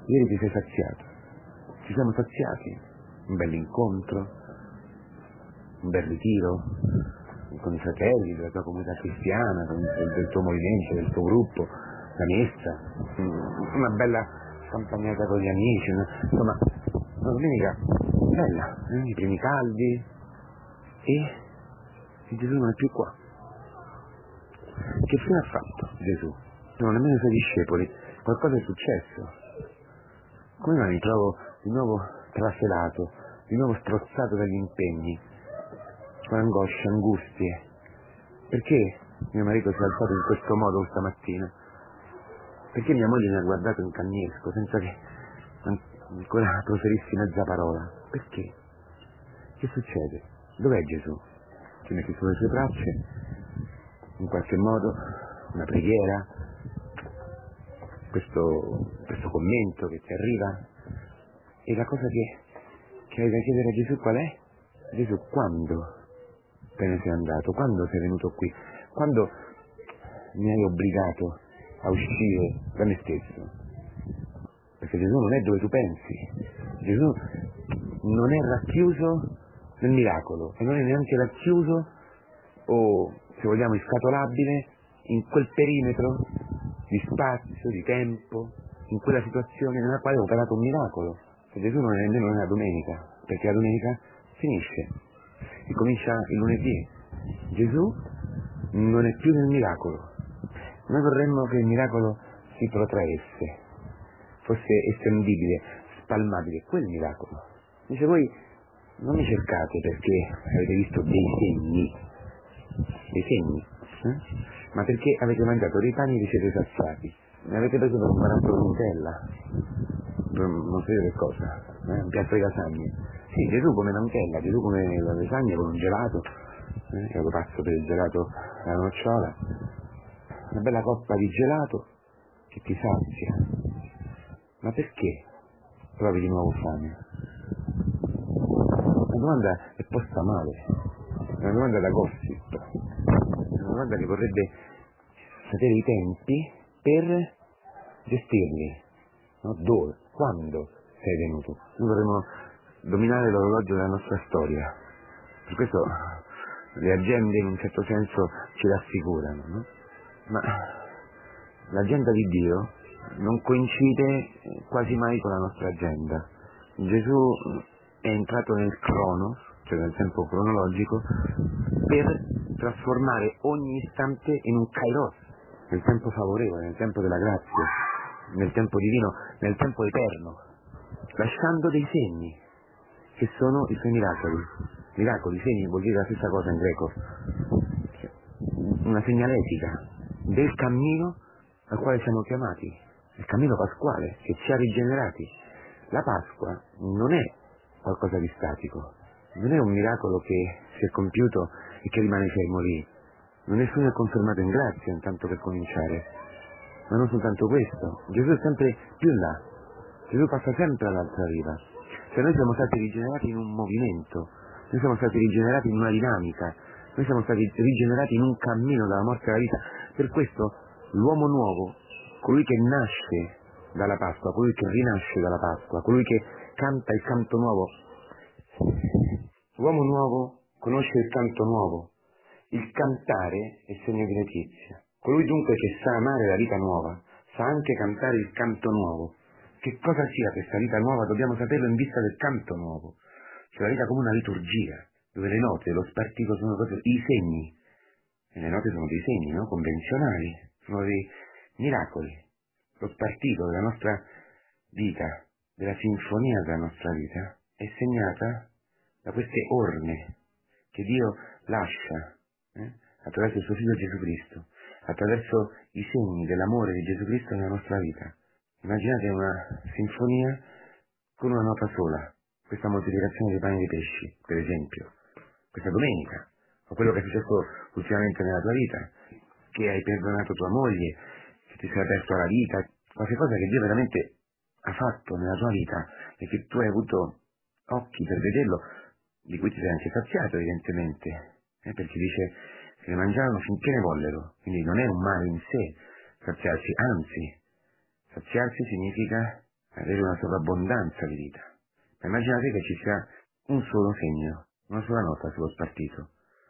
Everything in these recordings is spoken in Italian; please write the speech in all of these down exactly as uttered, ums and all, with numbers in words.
Ieri ti sei saziato. Ci siamo saziati. Un bell'incontro, un bel ritiro con i fratelli della tua comunità cristiana, con il, del tuo movimento, del tuo gruppo, la messa, una bella campagnata con gli amici, una, insomma, una domenica bella, eh? I primi caldi, e, e Gesù non è più qua. Che fine ha fatto Gesù? Non nemmeno i suoi discepoli. Qualcosa è successo. Come mai mi trovo di nuovo traselato, di nuovo strozzato dagli impegni, con angosce, angustie? Perché mio marito si è alzato in questo modo stamattina? Perché mia moglie mi ha guardato in cagnesco senza che ancora proferissi mezza parola? Perché? Che succede? Dov'è Gesù? Ti metti sulle sue braccia, in qualche modo, una preghiera, questo, questo commento che ti arriva, e la cosa che, che hai da chiedere a Gesù qual è? Gesù, quando te ne sei andato? Quando sei venuto qui? Quando mi hai obbligato a uscire da me stesso? Perché Gesù non è dove tu pensi. Gesù non è racchiuso nel miracolo, e non è neanche racchiuso, o se vogliamo inscatolabile, in quel perimetro di spazio, di tempo, in quella situazione nella quale ho operato un miracolo. E Gesù non è nemmeno nella domenica, perché la domenica finisce e comincia il lunedì. Gesù non è più nel miracolo. Noi vorremmo che il miracolo si protraesse, fosse estendibile, spalmabile, quel miracolo. Dice, voi non mi cercate perché avete visto dei segni, dei segni, eh? Ma perché avete mangiato dei pani e vi siete saziati. Ne avete preso per un barattolo di Nutella, per non so che cosa, eh? Un piatto di lasagne. Sì, Gesù come la Nutella, Gesù come la lasagna con un gelato, eh? Io lo passo per il gelato alla nocciola, una bella coppa di gelato che ti sazia. Ma perché provi di nuovo fame? La domanda è posta male, è una domanda da gossip, è una domanda che vorrebbe sapere i tempi per gestirli, no? Dove, quando sei venuto. Noi vorremmo dominare l'orologio della nostra storia, per questo le agende in un certo senso ci rassicurano, no? Ma l'agenda di Dio non coincide quasi mai con la nostra agenda. Gesù è entrato nel cronos, cioè nel tempo cronologico, per trasformare ogni istante in un kairos, nel tempo favorevole, nel tempo della grazia, nel tempo divino, nel tempo eterno, lasciando dei segni, che sono i suoi miracoli. Miracoli, segni, vuol dire la stessa cosa in greco, una segnaletica del cammino al quale siamo chiamati, il cammino pasquale che ci ha rigenerati. La Pasqua non è qualcosa di statico, non è un miracolo che si è compiuto e che rimane fermo lì. Nessuno è confermato in grazia, intanto per cominciare. Ma non soltanto questo, Gesù è sempre più in là, Gesù passa sempre all'altra riva. Cioè noi siamo stati rigenerati in un movimento, noi siamo stati rigenerati in una dinamica, noi siamo stati rigenerati in un cammino dalla morte alla vita. Per questo l'uomo nuovo, colui che nasce dalla Pasqua, colui che rinasce dalla Pasqua, colui che canta il canto nuovo, l'uomo nuovo conosce il canto nuovo. Il cantare è segno di letizia. Colui dunque che sa amare la vita nuova, sa anche cantare il canto nuovo. Che cosa sia questa vita nuova dobbiamo saperlo in vista del canto nuovo. Cioè la vita come una liturgia, dove le note, lo spartito sono proprio i segni. E le note sono dei segni, no? Convenzionali, sono dei miracoli. Lo spartito della nostra vita, della sinfonia della nostra vita, è segnata da queste orme che Dio lascia eh? attraverso il suo Figlio Gesù Cristo, attraverso i segni dell'amore di Gesù Cristo nella nostra vita. Immaginate una sinfonia con una nota sola, questa moltiplicazione dei pani e dei pesci, per esempio, questa domenica, o quello che è successo ultimamente nella tua vita, che hai perdonato tua moglie, che ti sei aperto alla vita, qualche cosa che Dio veramente ha fatto nella tua vita e che tu hai avuto occhi per vederlo, di cui ti sei anche saziato evidentemente, eh, perché dice che ne mangiarono finché ne vollero, quindi non è un male in sé saziarsi, anzi, saziarsi significa avere una sovrabbondanza di vita. Ma immaginate che ci sia un solo segno, una sola nota sullo spartito.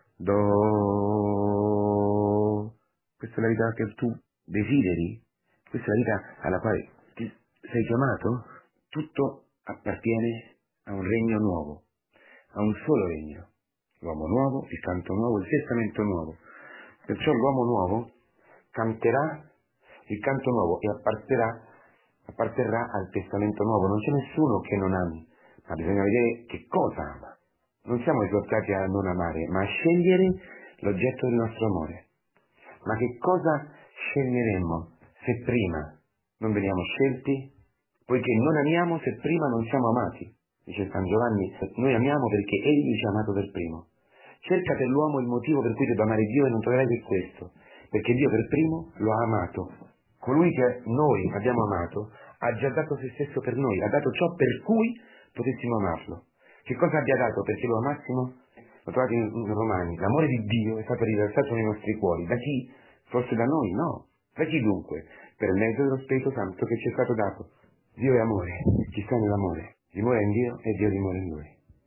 Do. Questa è la vita che tu desideri? Questa è la vita alla quale ti sei chiamato? Tutto appartiene a un regno nuovo, a un solo regno. L'uomo nuovo, il canto nuovo, il testamento nuovo. Perciò l'uomo nuovo canterà il canto nuovo e apparterà, apparterrà al testamento nuovo. Non c'è nessuno che non ami, ma bisogna vedere che cosa ama. Non siamo esortati a non amare, ma a scegliere l'oggetto del nostro amore. Ma che cosa sceglieremmo se prima non veniamo scelti? Poiché non amiamo se prima non siamo amati. Dice San Giovanni, noi amiamo perché Egli ci ha amato per primo. Cerca per l'uomo il motivo per cui devo amare Dio e non troverai che questo, perché Dio per primo lo ha amato. Colui che noi abbiamo amato ha già dato se stesso per noi, ha dato ciò per cui potessimo amarlo. Che cosa abbia dato perché lo amassimo? Lo trovate in, in Romani. L'amore di Dio è stato riversato nei nostri cuori. Da chi? Forse da noi? No. Da chi dunque? Per mezzo dello Spirito Santo che ci è stato dato. Dio è amore, chi sta nell'amore dimora in Dio e Dio dimora in lui.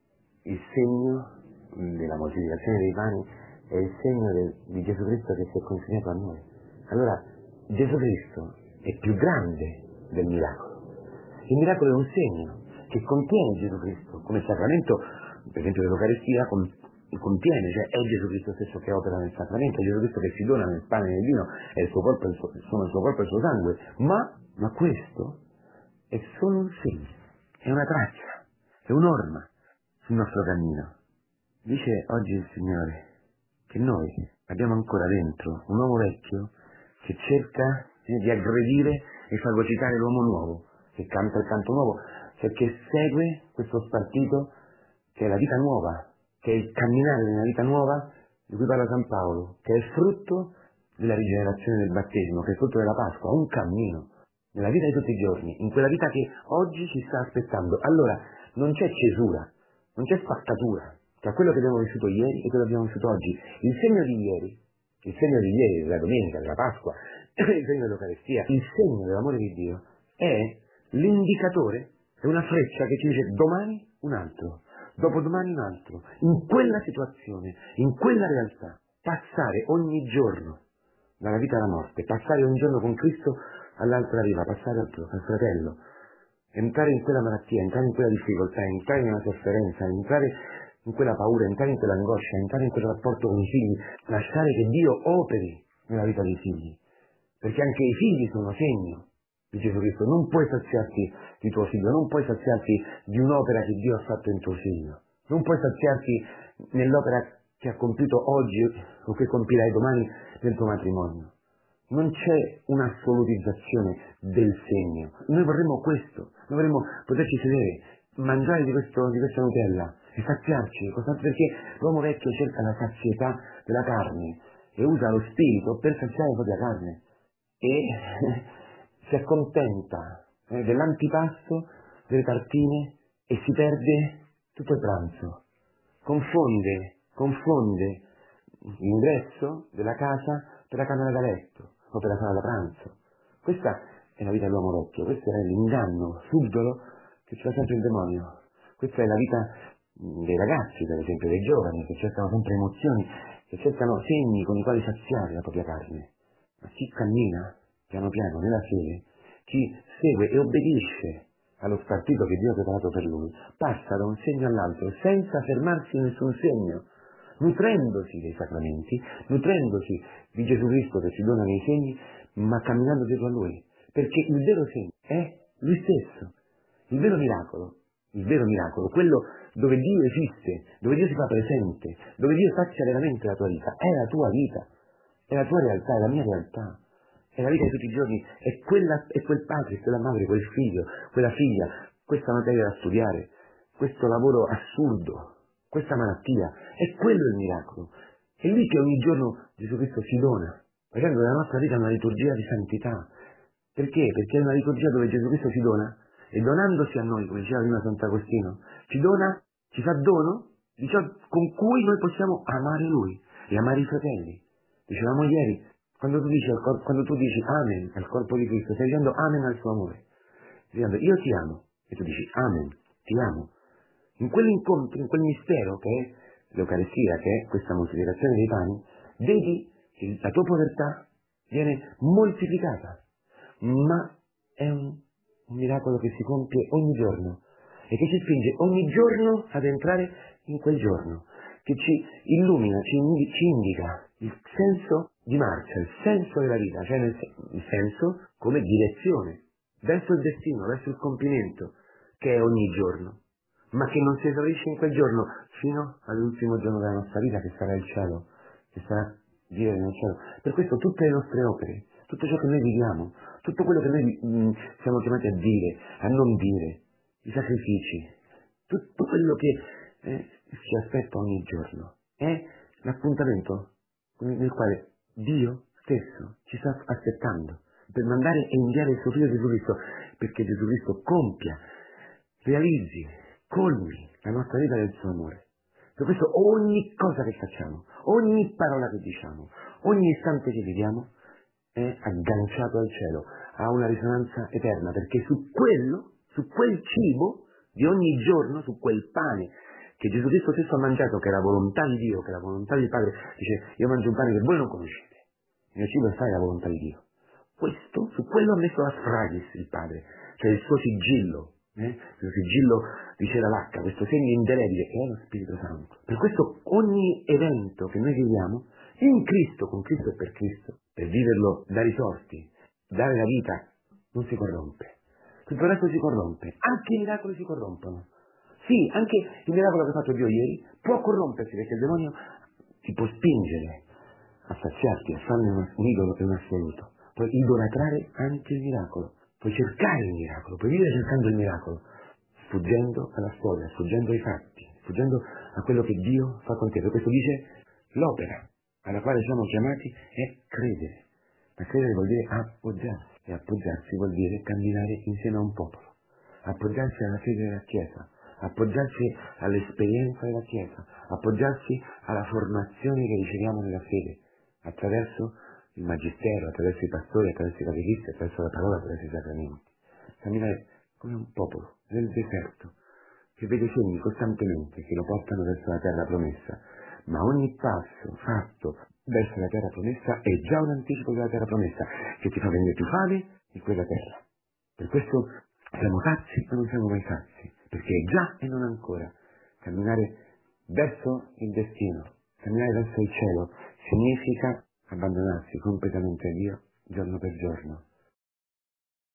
Il segno della moltiplicazione dei pani è il segno del, di Gesù Cristo che si è consegnato a noi. Allora, Gesù Cristo è più grande del miracolo. Il miracolo è un segno che contiene Gesù Cristo, come sacramento, per esempio dell'Eucaristia, contiene, cioè è Gesù Cristo stesso che opera nel sacramento, è Gesù Cristo che si dona nel pane e nel vino, è il suo corpo, il suo, sono il suo corpo e il suo sangue, ma, ma questo è solo un segno, è una traccia, è un'orma sul nostro cammino. Dice oggi il Signore che noi abbiamo ancora dentro un uomo vecchio che cerca eh, di aggredire e fagocitare l'uomo nuovo, che canta il canto nuovo, perché segue questo spartito che è la vita nuova, che è il camminare nella vita nuova di cui parla San Paolo, che è il frutto della rigenerazione del battesimo, che è il frutto della Pasqua, un cammino nella vita di tutti i giorni, in quella vita che oggi ci sta aspettando. Allora non c'è cesura, non c'è spaccatura tra quello che abbiamo vissuto ieri e quello che abbiamo vissuto oggi. Il segno di ieri, il segno di ieri, della domenica, della Pasqua, il segno dell'Eucaristia, il segno dell'amore di Dio è l'indicatore, è una freccia che ci dice domani un altro, dopodomani un altro, in quella situazione, in quella realtà, passare ogni giorno dalla vita alla morte, passare ogni giorno con Cristo all'altra riva, passare al, al fratello, entrare in quella malattia, entrare in quella difficoltà, entrare nella sofferenza, entrare in quella paura, entrare in quell'angoscia, entrare in quel rapporto con i figli, lasciare che Dio operi nella vita dei figli, perché anche i figli sono segno di Gesù Cristo. Non puoi saziarti di tuo figlio, non puoi saziarti di un'opera che Dio ha fatto in tuo figlio, non puoi saziarti nell'opera che ha compiuto oggi o che compirai domani nel tuo matrimonio. Non c'è un'assolutizzazione del segno. Noi vorremmo questo, noi vorremmo poterci sedere, mangiare di, questo, di questa Nutella e saziarci, perché l'uomo vecchio cerca la sazietà della carne e usa lo spirito per saziare la propria carne e si accontenta eh, dell'antipasto, delle tartine e si perde tutto il pranzo. Confonde, confonde l'ingresso della casa per la camera da letto o per la sala da pranzo. Questa è la vita dell'uomo vecchio, questo è l'inganno subdolo che ci fa sempre il demonio. Questa è la vita dei ragazzi, per esempio, dei giovani, che cercano sempre emozioni, che cercano segni con i quali saziare la propria carne. Ma chi cammina piano piano nella fede, chi segue e obbedisce allo spartito che Dio ha preparato per lui, passa da un segno all'altro senza fermarsi in nessun segno, nutrendosi dei sacramenti, nutrendosi di Gesù Cristo che ci dona nei segni, ma camminando dietro a Lui, perché il vero segno è Lui stesso, il vero miracolo, il vero miracolo, quello dove Dio esiste, dove Dio si fa presente, dove Dio sazia veramente la tua vita, è la tua vita, è la tua realtà, è la mia realtà, è la vita di tutti i giorni, è, quella, è quel padre, quella madre, quel figlio, quella figlia, questa materia da studiare, questo lavoro assurdo, questa malattia, è quello il miracolo. È lì che ogni giorno Gesù Cristo si dona, facendo della nostra vita una liturgia di santità. Perché? Perché è una liturgia dove Gesù Cristo si dona, e donandosi a noi, come diceva prima Sant'Agostino, ci dona, ci fa dono di ciò con cui noi possiamo amare Lui e amare i fratelli. Dicevamo ieri, quando tu dici, quando tu dici amen al corpo di Cristo, stai dicendo amen al suo amore. gridando io ti amo, e tu dici amen, ti amo. In quell'incontro, in quel mistero che è l'Eucaristia, che è questa moltiplicazione dei pani, vedi che la tua povertà viene moltiplicata, ma è un, un miracolo che si compie ogni giorno e che ci spinge ogni giorno ad entrare in quel giorno, che ci illumina, ci, indi- ci indica il senso di marcia, il senso della vita, cioè nel, il senso come direzione verso il destino, verso il compimento, che è ogni giorno, ma che non si esaurisce in quel giorno fino all'ultimo giorno della nostra vita, che sarà il cielo, che sarà vivere nel cielo. Per questo tutte le nostre opere, tutto ciò che noi viviamo, tutto quello che noi mh, siamo chiamati a dire, a non dire, i sacrifici, tutto quello che eh, ci aspetta ogni giorno, è l'appuntamento nel quale Dio stesso ci sta aspettando per mandare e inviare il suo figlio Gesù Cristo, perché Gesù Cristo compia, realizzi, colmi la nostra vita del suo amore. Per questo ogni cosa che facciamo, ogni parola che diciamo, ogni istante che viviamo è agganciato al cielo, ha una risonanza eterna, perché su quello, su quel cibo di ogni giorno, su quel pane che Gesù Cristo stesso ha mangiato, che è la volontà di Dio, che è la volontà del Padre, dice io mangio un pane che voi non conoscete, il mio cibo è fare la volontà di Dio. Questo, su quello ha messo la sfragis il Padre, cioè il suo sigillo, eh? il sigillo di cera lacca, questo segno indelebile che è lo Spirito Santo. Per questo ogni evento che noi viviamo in Cristo, con Cristo e per Cristo, per viverlo da risorti, dare la vita, non si corrompe. Tutto il resto si corrompe, anche i miracoli si corrompono. Sì, anche il miracolo che ha fatto Dio ieri può corrompersi, perché il demonio ti può spingere a saziarti, a farne un idolo e un assoluto. Puoi idolatrare anche il miracolo, puoi cercare il miracolo, puoi vivere cercando il miracolo, sfuggendo alla storia, sfuggendo ai fatti, sfuggendo a quello che Dio fa con te. Per questo dice l'opera alla quale siamo chiamati è credere. Ma credere vuol dire appoggiarsi, e appoggiarsi vuol dire camminare insieme a un popolo, appoggiarsi alla fede della Chiesa, appoggiarsi all'esperienza della Chiesa, appoggiarsi alla formazione che riceviamo nella fede, attraverso il magistero, attraverso i pastori, attraverso i catechisti, attraverso la parola, attraverso i sacramenti. Camminare come un popolo nel deserto, che vede segni costantemente che lo portano verso la terra promessa, ma ogni passo fatto verso la terra promessa è già un anticipo della terra promessa, che ti fa venire più fame di quella terra. Per questo siamo sazi ma non siamo mai sazi, perché è già e non ancora. Camminare verso il destino, camminare verso il cielo, significa abbandonarsi completamente a Dio giorno per giorno,